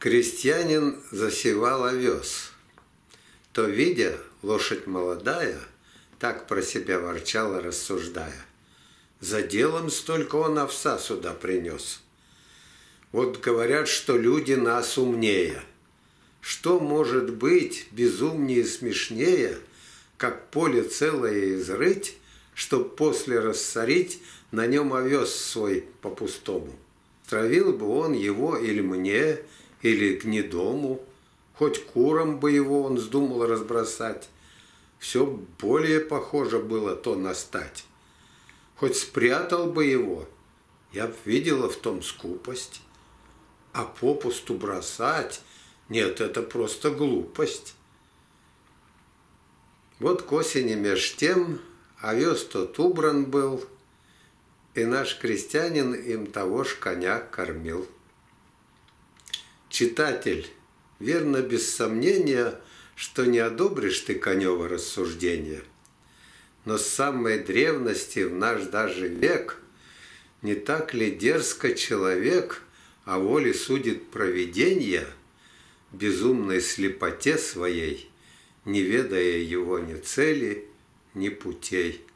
Крестьянин засевал овес. То, видя, лошадь молодая, так про себя ворчала, рассуждая: за делом столько он овса сюда принес. Вот говорят, что люди нас умнее. Что может быть безумнее и смешнее, как поле целое изрыть, чтоб после рассорить на нем овес свой по-пустому? Травил бы он его или мне, или гнедому, хоть курам бы его он вздумал разбросать. Все более похоже было то на стать. Хоть спрятал бы его, я б видела в том скупость. А попусту бросать, нет, это просто глупость. Вот к осени меж тем овес тот убран был, и наш крестьянин им того ж коня кормил. Читатель, верно, без сомнения, что не одобришь ты конёво рассуждение, но с самой древности в наш даже век не так ли дерзко человек о воле судит провиденье, безумной слепоте своей, не ведая его ни цели, ни путей?